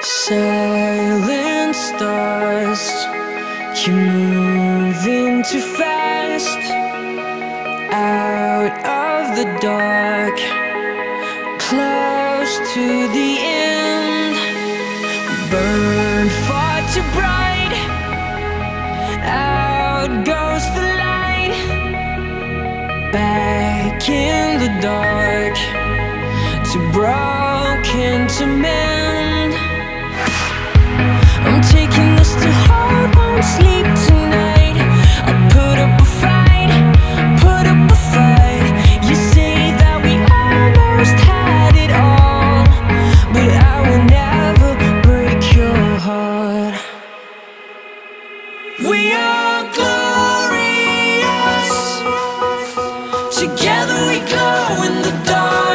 Silent stars, you're moving too fast. Out of the dark, close to the end. Burn far too bright, out goes the light. Back in the dark, too broken to mend. I'm taking this to heart, won't sleep tonight. I'll put up a fight, put up a fight. You say that we almost had it all, but I will never break your heart. We are glorious, together we glow in the dark.